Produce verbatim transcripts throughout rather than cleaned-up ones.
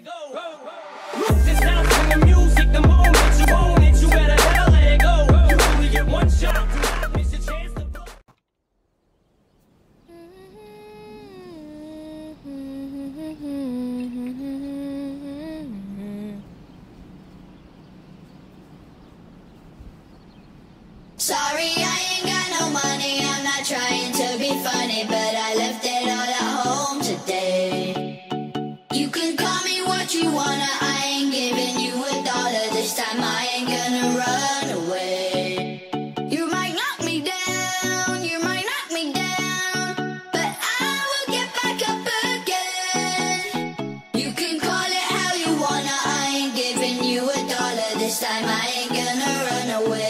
Sorry, I ain't got no money, I'm not trying to be funny, but I left it all at home today. You can call me what you wanna, I ain't giving you a dollar this time, I ain't gonna run away. You might knock me down, you might knock me down, but I will get back up again. You can call it how you wanna, I ain't giving you a dollar this time, I ain't gonna run away.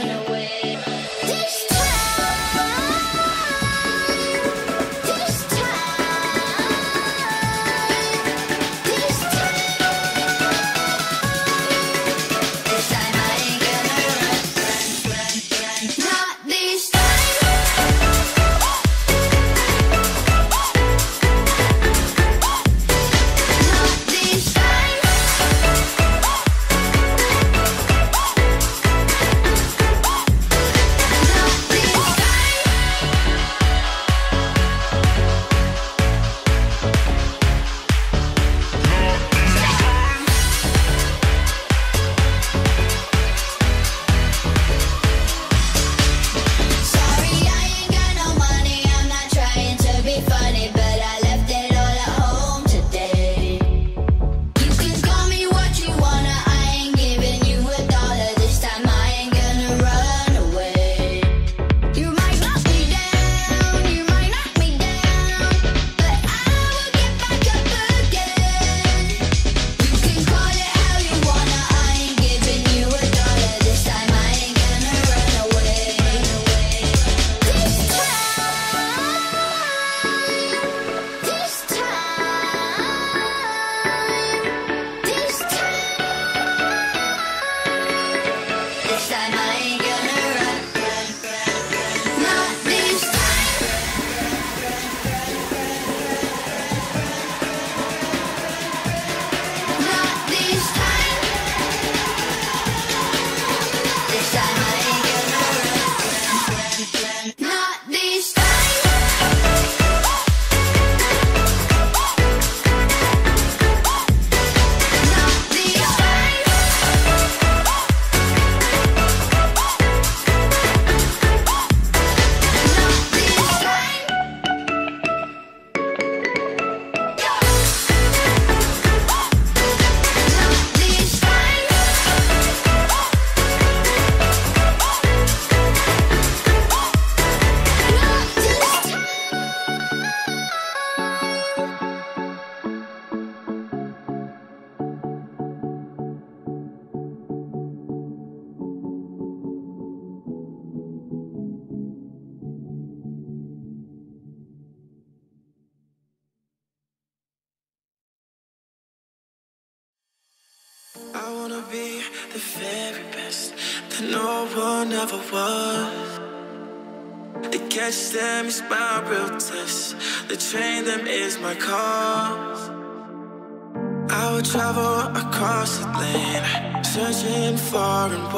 I wanna be the very best that no one ever was. To catch them is my real test, to train them is my cause. I would travel across the land, searching far and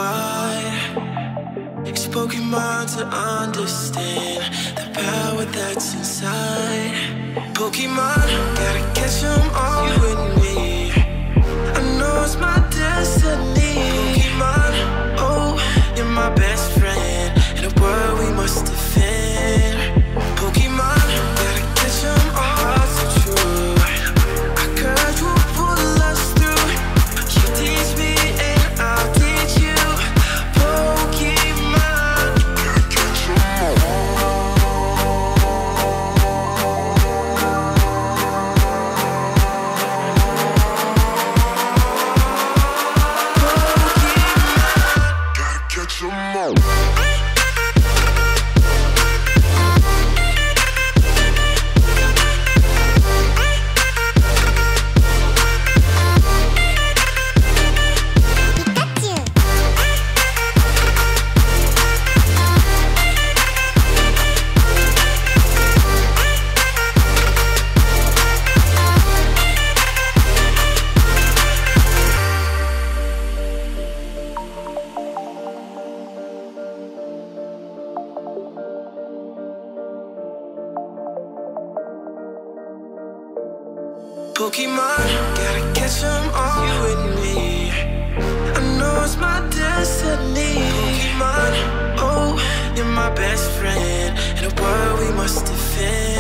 wide. Use Pokemon to understand the power that's inside. Pokemon, gotta catch them all with me. I know it's my destiny. Pokemon, oh, you're my best friend in a world we must defend. Pokemon, gotta catch them all so true. I could you pull us through. You teach me and I'll teach you. Pokemon, gotta catch them all. Pokemon, gotta catch them all, you and me. I know it's my destiny. Pokemon, oh, you're my best friend in a world we must defend.